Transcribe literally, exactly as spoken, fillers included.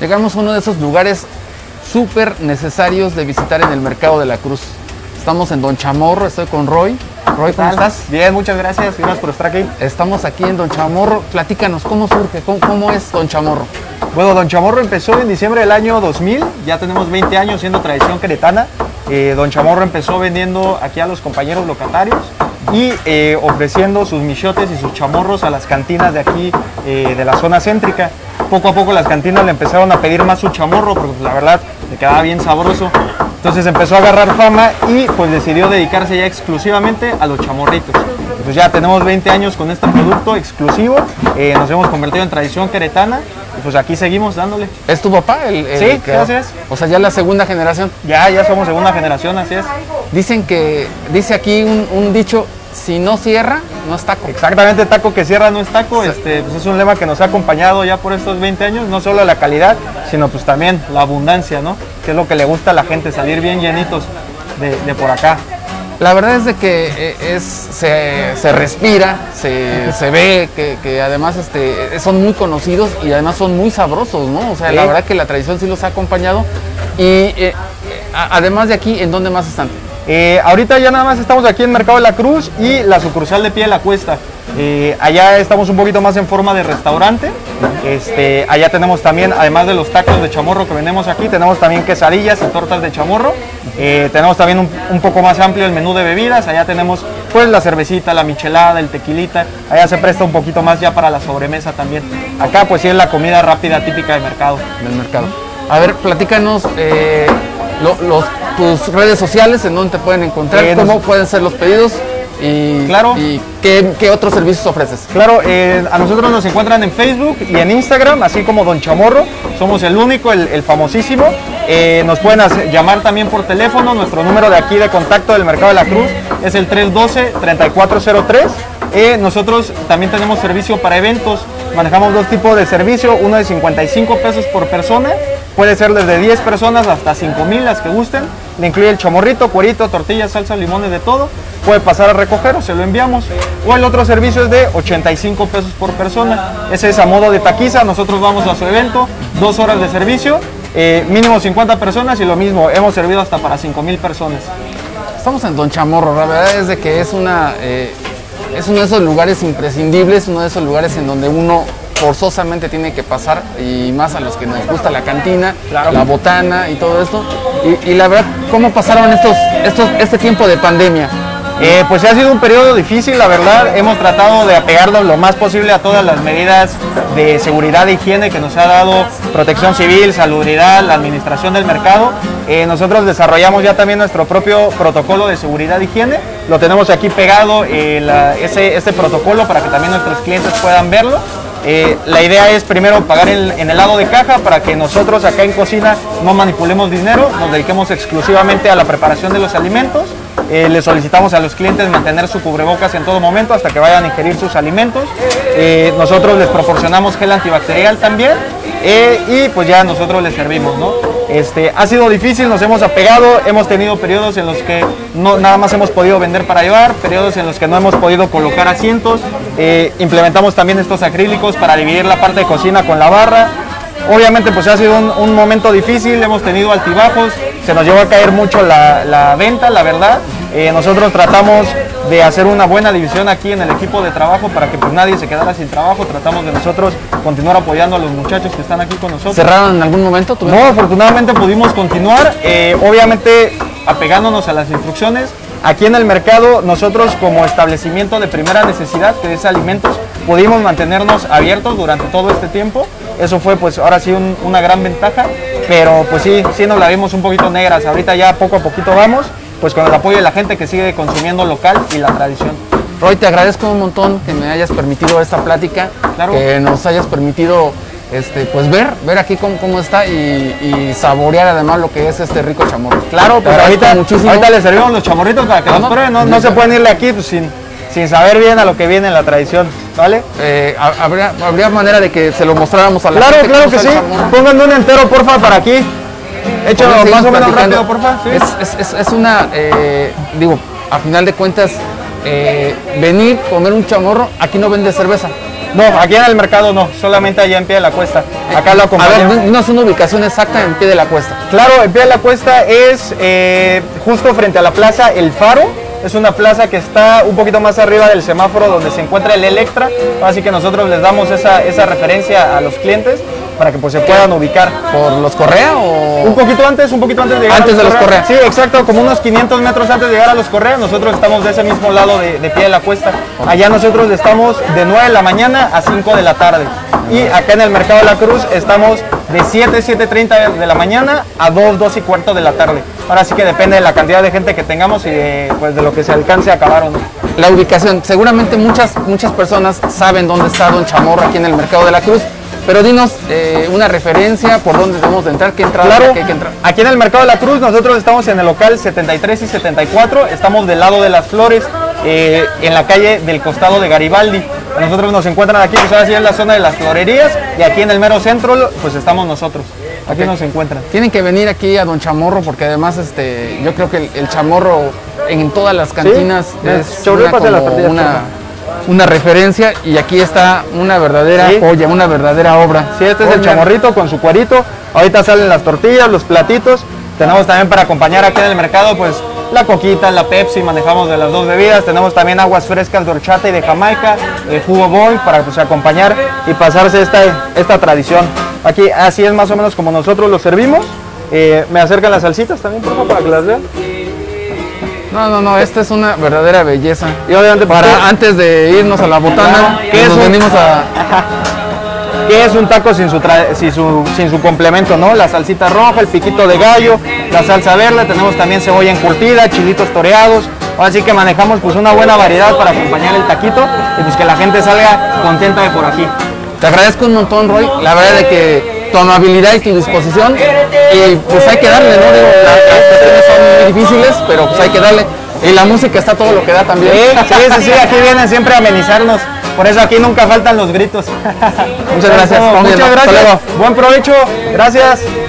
Llegamos a uno de esos lugares súper necesarios de visitar en el Mercado de la Cruz. Estamos en Don Chamorro, estoy con Roy. Roy, ¿cómo estás? Bien, muchas gracias, gracias por estar aquí. Estamos aquí en Don Chamorro. Platícanos, ¿cómo surge? ¿Cómo, cómo es Don Chamorro? Bueno, Don Chamorro empezó en diciembre del año dos mil, ya tenemos veinte años siendo tradición queretana. Eh, Don Chamorro empezó vendiendo aquí a los compañeros locatarios y eh, ofreciendo sus michotes y sus chamorros a las cantinas de aquí, eh, de la zona céntrica. Poco a poco las cantinas le empezaron a pedir más su chamorro porque pues, la verdad le quedaba bien sabroso. Entonces empezó a agarrar fama y pues decidió dedicarse ya exclusivamente a los chamorritos. Pues ya tenemos veinte años con este producto exclusivo, eh, nos hemos convertido en tradición queretana y pues aquí seguimos dándole. ¿Es tu papá? El, el sí, que, así es. O sea, ya la segunda generación. Ya, ya somos segunda generación, así es. Dicen que, dice aquí un, un dicho, si no cierra, no es taco. Exactamente, taco que cierra no es taco. Sí. Este, pues es un lema que nos ha acompañado ya por estos veinte años, no solo la calidad, sino pues también la abundancia, ¿no? Que es lo que le gusta a la gente, salir bien llenitos de, de por acá. La verdad es de que es, se, se respira, se, se ve que, que además este, son muy conocidos y además son muy sabrosos, ¿no? O sea, sí. La verdad que la tradición sí los ha acompañado. Y eh, a, además de aquí, ¿en dónde más están? Eh, ahorita ya nada más estamos aquí en Mercado de la Cruz y la sucursal de Pie de la Cuesta. Eh, allá estamos un poquito más en forma de restaurante. Este, allá tenemos también, además de los tacos de chamorro que vendemos aquí, tenemos también quesadillas y tortas de chamorro. Eh, tenemos también un, un poco más amplio el menú de bebidas. Allá tenemos pues la cervecita, la michelada, el tequilita. Allá se presta un poquito más ya para la sobremesa también. Acá pues sí es la comida rápida típica del mercado. Del mercado. A ver, platícanos eh, lo, los, tus redes sociales, en dónde te pueden encontrar, eh, cómo nos... pueden ser los pedidos. Y, claro. ¿Y qué, qué otros servicios ofreces? Claro, eh, a nosotros nos encuentran en Facebook y en Instagram, así como Don Chamorro. Somos el único, el, el famosísimo. Eh, nos pueden hacer, llamar también por teléfono. Nuestro número de aquí de contacto del Mercado de la Cruz es el tres uno dos, tres cuatro cero tres. Eh, nosotros también tenemos servicio para eventos. Manejamos dos tipos de servicio, uno de cincuenta y cinco pesos por persona. Puede ser desde diez personas hasta cinco mil, las que gusten. Le incluye el chamorrito, cuerito, tortillas, salsa, limones, de todo. Puede pasar a recoger o se lo enviamos. O el otro servicio es de ochenta y cinco pesos por persona. Ese es a modo de taquiza. Nosotros vamos a su evento, dos horas de servicio, eh, mínimo cincuenta personas y lo mismo, hemos servido hasta para cinco mil personas. Estamos en Don Chamorro, la verdad es de que es, una, eh, es uno de esos lugares imprescindibles, uno de esos lugares en donde uno forzosamente tiene que pasar, y más a los que nos gusta la cantina, claro, la botana y todo esto. Y, y la verdad, ¿cómo pasaron estos, estos, este tiempo de pandemia? Eh, pues ha sido un periodo difícil, la verdad. Hemos tratado de apegarnos lo más posible a todas las medidas de seguridad e higiene que nos ha dado Protección Civil, Salubridad, la administración del mercado. Eh, nosotros desarrollamos ya también nuestro propio protocolo de seguridad e higiene. Lo tenemos aquí pegado, eh, la, ese, ese protocolo, para que también nuestros clientes puedan verlo. Eh, la idea es primero pagar en, en el lado de caja, para que nosotros acá en cocina no manipulemos dinero, nos dediquemos exclusivamente a la preparación de los alimentos. Eh, le solicitamos a los clientes mantener su cubrebocas en todo momento hasta que vayan a ingerir sus alimentos. Eh, nosotros les proporcionamos gel antibacterial también, eh, y pues ya nosotros les servimos, ¿no? Este, ha sido difícil, nos hemos apegado, hemos tenido periodos en los que no, nada más hemos podido vender para llevar, periodos en los que no hemos podido colocar asientos. Eh, implementamos también estos acrílicos para dividir la parte de cocina con la barra. Obviamente pues ha sido un, un momento difícil, hemos tenido altibajos, se nos llevó a caer mucho la, la venta, la verdad. Eh, nosotros tratamos de hacer una buena división aquí en el equipo de trabajo para que pues nadie se quedara sin trabajo. Tratamos de nosotros continuar apoyando a los muchachos que están aquí con nosotros. ¿Cerraron en algún momento? No, afortunadamente pudimos continuar, eh, obviamente apegándonos a las instrucciones. Aquí en el mercado, nosotros como establecimiento de primera necesidad, que es alimentos, pudimos mantenernos abiertos durante todo este tiempo. Eso fue pues ahora sí un, una gran ventaja, pero pues sí, sí nos la vimos un poquito negras. Ahorita ya poco a poquito vamos, pues con el apoyo de la gente que sigue consumiendo local y la tradición. Roy, te agradezco un montón que me hayas permitido esta plática, claro, que nos hayas permitido este, pues ver, ver aquí cómo, cómo está y, y saborear además lo que es este rico chamorro. Claro, pues ahorita, ahorita les servimos los chamorritos para que no, los prueben, no, no se pueden irle aquí pues, sin, sin saber bien a lo que viene en la tradición, ¿vale? Eh, ¿habría, ¿Habría manera de que se lo mostráramos a la claro, gente? Claro, claro que sí, pónganme un entero porfa para aquí. Échalo más o menos rápido, porfa. Sí. Es, es, es una, eh, digo, a final de cuentas, eh, venir, comer un chamorro, aquí no vende cerveza. Eh, venir, comer un chamorro, aquí no vende cerveza. No, aquí en el mercado no, solamente allá en Pie de la Cuesta. Acá lo acompañamos. A ver, dinos una ubicación exacta en Pie de la Cuesta. Claro, en Pie de la Cuesta es eh, justo frente a la plaza El Faro. Es una plaza que está un poquito más arriba del semáforo donde se encuentra el Electra. Así que nosotros les damos esa, esa referencia a los clientes para que pues se puedan ubicar. ¿Por los Correa o...? Un poquito antes, un poquito antes de llegar Antes a los de los Correa. Correa. Sí, exacto, como unos quinientos metros antes de llegar a los Correa. Nosotros estamos de ese mismo lado de, de Pie de la Cuesta. Allá nosotros estamos de nueve de la mañana a cinco de la tarde. Y acá en el Mercado de la Cruz estamos de siete, siete treinta de la mañana a dos, dos y cuarto de la tarde. Ahora sí que depende de la cantidad de gente que tengamos y de, pues, de lo que se alcance a acabar o no. La ubicación, seguramente muchas, muchas personas saben dónde está Don Chamorro aquí en el Mercado de la Cruz, pero dinos eh, una referencia por dónde debemos de entrar, qué entrada Claro, qué hay que entrar. Aquí en el Mercado de la Cruz nosotros estamos en el local setenta y tres y setenta y cuatro, estamos del lado de las Flores, eh, en la calle del costado de Garibaldi. Nosotros nos encuentran aquí, pues ahora sí es la zona de las florerías, y aquí en el mero centro pues estamos nosotros. Aquí Okay. nos encuentran. Tienen que venir aquí a Don Chamorro porque además este, yo creo que el, el chamorro en todas las cantinas Sí, es chorrepas una, de las como tortillas una, chorro. una referencia y aquí está una verdadera Sí. joya, una verdadera obra. Sí, este es el Oigan, chamorrito con su cuerito. Ahorita salen las tortillas, los platitos. Tenemos también para acompañar aquí en el mercado pues la coquita, la Pepsi, manejamos de las dos bebidas. Tenemos también aguas frescas de horchata y de Jamaica, eh, jugo Boy para pues acompañar y pasarse esta, esta tradición. Aquí así es más o menos como nosotros lo servimos. Eh, me acercan las salsitas también, por favor, para que las vean. No, no, no, esta es una verdadera belleza. Y obviamente pues, Para antes de irnos a la botana, ¿qué es nos un- venimos a... ¿qué es un taco sin su, tra- sin su, sin su complemento, no? La salsita roja, el piquito de gallo, la salsa verde, tenemos también cebolla encurtida, chilitos toreados. Así que manejamos pues una buena variedad para acompañar el taquito y pues que la gente salga contenta de por aquí. Te agradezco un montón, Roy, la verdad de que tu amabilidad y tu disposición, y pues hay que darle, ¿no? Digo, la- las cuestiones son muy difíciles, pero pues hay que darle. Y la música está todo lo que da también. Sí, sí, sí, aquí vienen siempre a amenizarnos. Por eso aquí nunca faltan los gritos. Muchas gracias. Vamos Muchas bien, hasta gracias. luego. Buen provecho. Gracias.